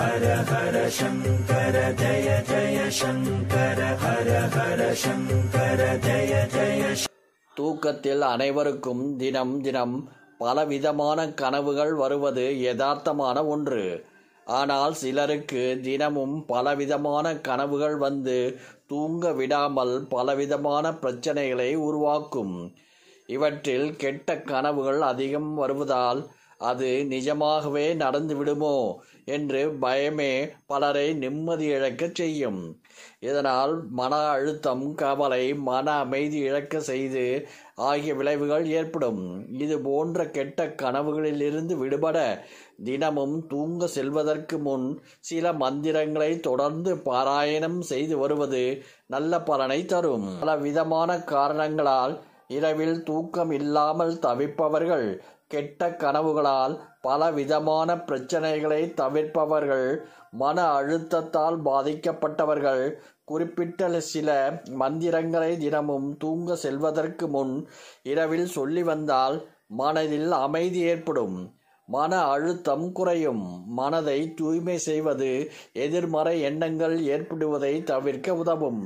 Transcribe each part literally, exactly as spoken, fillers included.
ஹர ஹர சங்கர ஜய ஜய சங்கர ஹர ஹர சங்கர ஜய ஜய. தூக்கத்தில் அனைவருக்கும் தினம் தினம் பலவிதமான கனவுகள் வருவது யதார்த்தமான ஒன்று. ஆனால் சிலருக்கு தினமும் பலவிதமான கனவுகள் வந்து தூங்க விடாமல் பலவிதமான பிரச்சனைகளை உருவாக்கும். இவற்றில் கெட்ட கனவுகள் அதிகம் வருவதால் அது நிஜமாகவே நடந்துவிடுமோ என்று பயமே பலரை நிம்மதி இழக்கச் செய்யும். இதனால் மன அழுத்தம், கவலை, மன அமைதி இழக்க செய்து ஆகிய விளைவுகள் ஏற்படும். இது போன்ற கெட்ட கனவுகளிலிருந்து விடுபட தினமும் தூங்க செல்வதற்கு முன் சில மந்திரங்களை தொடர்ந்து பாராயணம் செய்து வருவது நல்ல பலனை தரும். பல விதமான காரணங்களால் இரவில் தூக்கம் இல்லாமல் தவிப்பவர்கள், கெட்ட கனவுகளால் பல விதமான பிரச்சனைகளை தவிர்ப்பவர்கள், மன அழுத்தத்தால் பாதிக்கப்பட்டவர்கள் குறிப்பிட்ட சில மந்திரங்களை தினமும் தூங்க செல்வதற்கு முன் இரவில் சொல்லி வந்தால் மனதில் அமைதி ஏற்படும், மன அழுத்தம் குறையும். மனதை தூய்மை செய்வது எதிர்மறை எண்ணங்கள் ஏற்படுவதை தவிர்க்க உதவும்.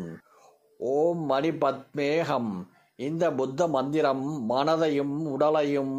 ஓம் மணி பத்மேகம். இந்த புத்த மந்திரம் மனதையும் உடலையும்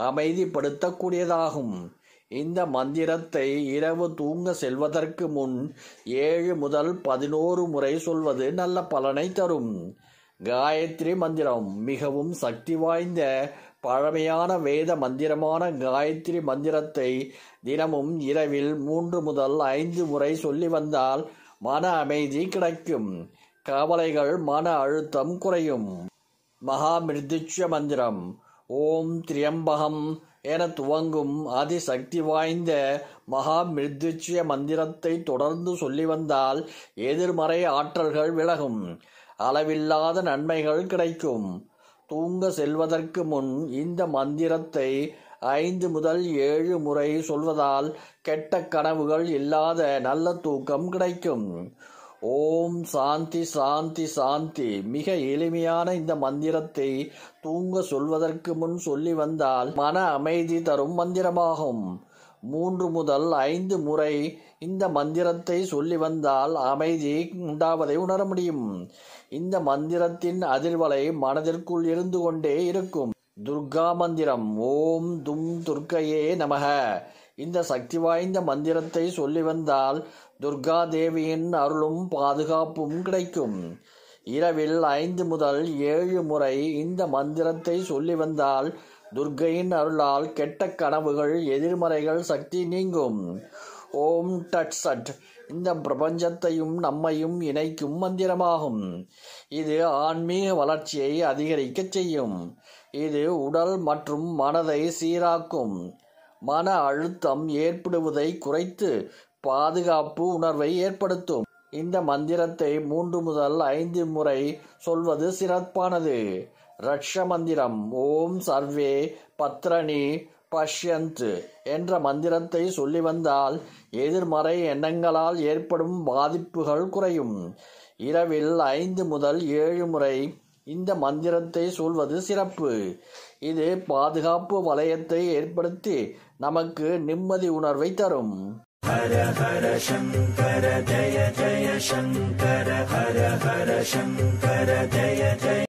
அமைதிப்படுத்தக்கூடியதாகும். இந்த மந்திரத்தை இரவு தூங்க செல்வதற்கு முன் ஏழு முதல் பதினோரு முறை சொல்வது நல்ல பலனை தரும். காயத்ரி மந்திரம் மிகவும் சக்தி வாய்ந்த பழமையான வேத மந்திரமான காயத்ரி மந்திரத்தை தினமும் இரவில் மூன்று முதல் ஐந்து முறை சொல்லி வந்தால் மன அமைதி கிடைக்கும், கவலைகள், மன அழுத்தம் குறையும். மகாமிருத்யுஞ்சய மந்திரம். ஓம் திரியம்பகம் என துவங்கும் அதிசக்தி வாய்ந்த மகாமிருத்யுஞ்சய மந்திரத்தை தொடர்ந்து சொல்லி வந்தால் எதிர்மறை ஆற்றல்கள் விலகும், அளவில்லாத நன்மைகள் கிடைக்கும். தூங்க செல்வதற்கு முன் இந்த மந்திரத்தை ஐந்து முதல் ஏழு முறை சொல்வதால் கெட்ட கனவுகள் இல்லாத நல்ல தூக்கம் கிடைக்கும். ஓம் சாந்தி சாந்தி சாந்தி. மிக எளிமையான இந்த மந்திரத்தை தூங்க சொல்வதற்கு முன் சொல்லி வந்தால் மன அமைதி தரும் மந்திரமாகும். மூன்று முதல் ஐந்து முறை இந்த மந்திரத்தை சொல்லி வந்தால் அமைதி உண்டாவதை உணர முடியும். இந்த மந்திரத்தின் அதிர்வலை மனதிற்குள் இருந்து கொண்டே இருக்கும். துர்கா மந்திரம். ஓம் தும் துர்க்கையே நமக. இந்த சக்தி வாய்ந்த மந்திரத்தை சொல்லி வந்தால் துர்கா தேவியின் அருளும் பாதுகாப்பும் கிடைக்கும். இரவில் ஐந்து முதல் ஏழு முறை இந்த மந்திரத்தை சொல்லி வந்தால் துர்கையின் அருளால் கெட்ட கனவுகள், எதிர்மறைகள் சக்தி நீங்கும். ஓம் டட் சட். இந்த பிரபஞ்சத்தையும் நம்மையும் இணைக்கும் மந்திரமாகும். இது ஆன்மீக வளர்ச்சியை அதிகரிக்க செய்யும். இது உடல் மற்றும் மனதை சீராக்கும், மன அழுத்தம் ஏற்படுவதை குறைத்து பாதுகாப்பு உணர்வை ஏற்படுத்தும். இந்த மந்திரத்தை மூன்று முதல் ஐந்து முறை சொல்வது சிறப்பானது. ரக்ஷ மந்திரம். ஓம் சர்வே பத்ரணி பஷ்யந்த் என்ற மந்திரத்தை சொல்லி வந்தால் எதிர்மறை எண்ணங்களால் ஏற்படும் பாதிப்புகள் குறையும். இரவில் ஐந்து முதல் ஏழு முறை இந்த மந்திரத்தை சொல்வது சிறப்பு. இது பாதுகாப்பு வலயத்தை ஏற்படுத்தி நமக்கு நிம்மதி உணர்வை தரும். ஹர ஹர சங்கர ஜய ஜய சங்கர ஹர ஹர சங்கர ஜய ஜய